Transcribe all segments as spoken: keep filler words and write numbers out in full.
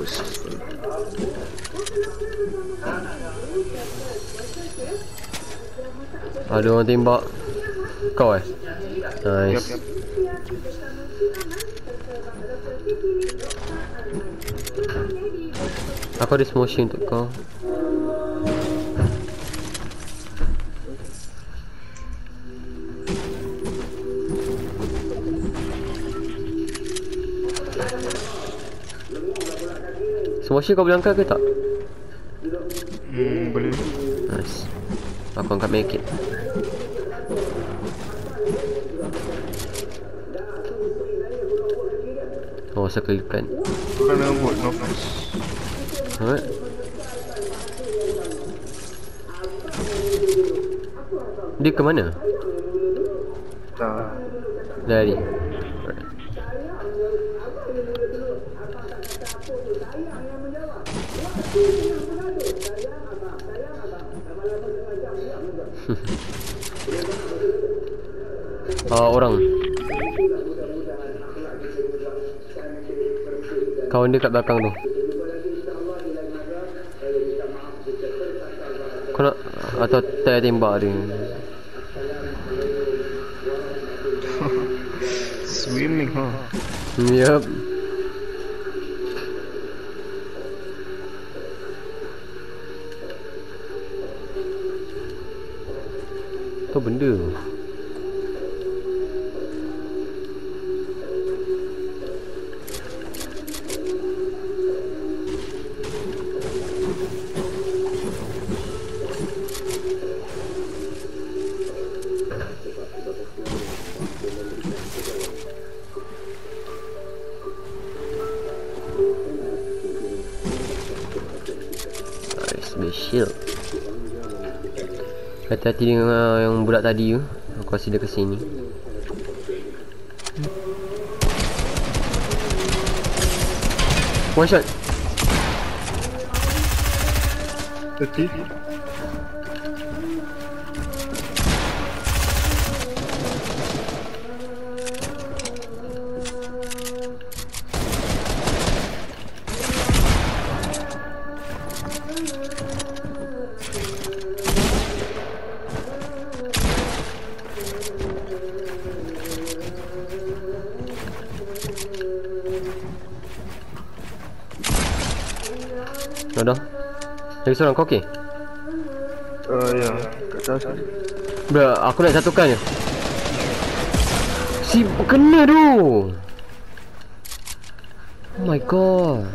mampus. Ada orang tembak. Kau eh? Nice. Yep, yep. Aku ada smoshing untuk kau. Smoshing kau boleh angkat ke tak? Hmm, boleh. Nice. Aku angkat make it. Oh, circle kan. Bukan dengan bot, no flash. Alright. Dia ke mana? Tak. Dari. Ah, orang. Kawan dia kat belakang tu. Kau nak atau tak tembak dia? Swimming, huh? Yup. Tu benda. Special. Hati-hati dengan uh, yang budak tadi tu. Aku rasa dia kesini. One shot. Okey. Dah dah. Lagi seorang kau okey? Uh, ya, kat atas. Bro, aku nak satukan je. Si kena tu. Oh my god.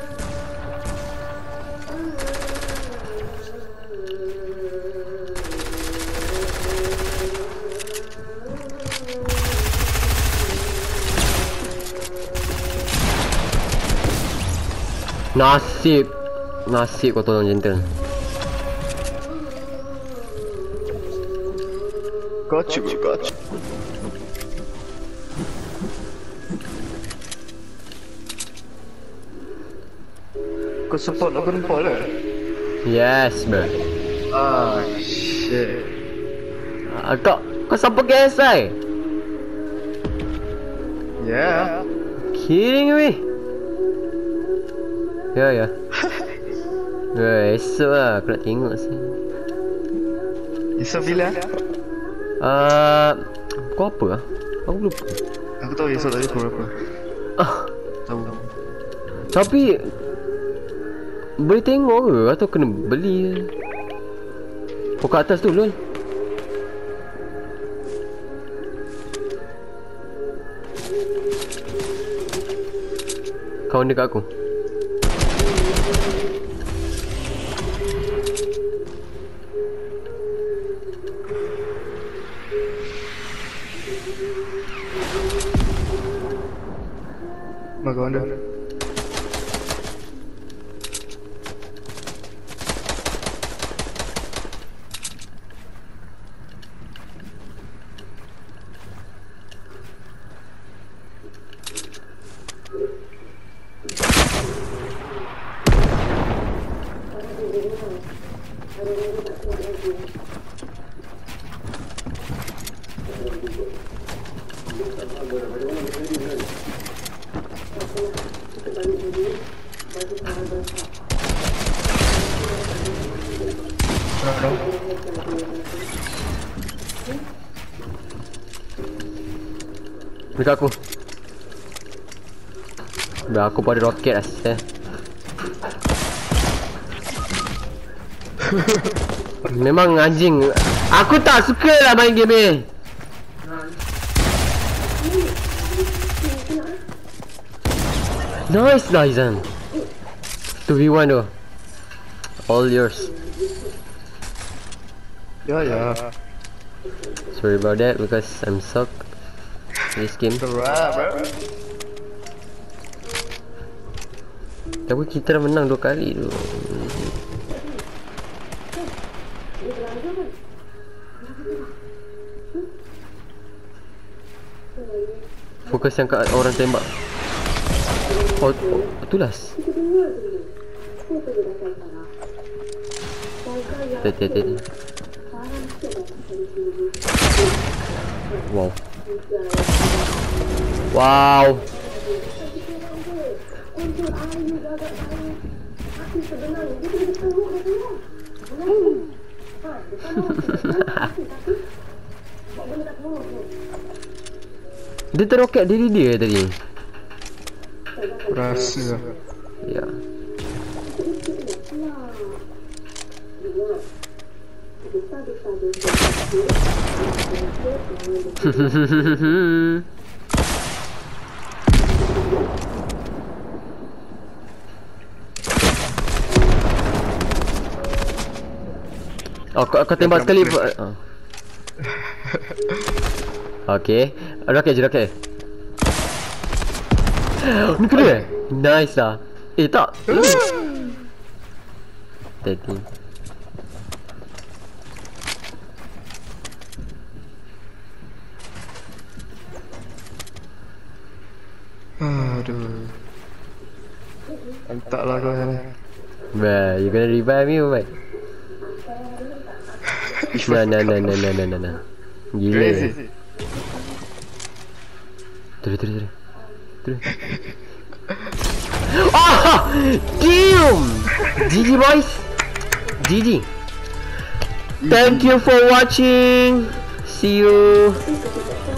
Nasib. Nasib kau tolong gentle. Got you, got you. Kau support aku nampak lah. Yes, bro. Ah, shit. Uh, kau kau support K S I? Yeah. Kidding me? Ya, ya. Eh, esok lah aku nak tengok sih. Esok bila? Uh, kau apa lah? Aku lupa. Aku tahu esok tadi pukul berapa. Ah, Tahu. tapi boleh tengok ke atau kena beli? Kau kat atas tu lol. Kawan dekat aku. Maka anda. Dekat aku. Dah aku pada roket lah eh. Memang anjing. Aku tak suka lah main game ni. Nice Dyson. two v one tu. All yours. Ya, ya. Sorry about that because I'm suck this game. Alright, bro. Tapi kita dah menang dua kali tu. Fokus yang kat orang tembak. Oh, oh tulas. Tadi tadi. Wow. Wow. Dia teroket diri dia tadi. Rasa. Ya. Oh, kau, kau tembak sekali. Oh. Okay. Roket je, roket. Ni kena? Nice lah. Eh, tak. Tadi. Aduh. Entah lah kau ni. Bruh, you gonna revive me or what? Nah, nah, nah, nah, nah, nah, nah, nah. Gila. Crazy. Terus, terus, terus. Terus. Ah! Damn! G G boys. G G. Thank you for watching. See you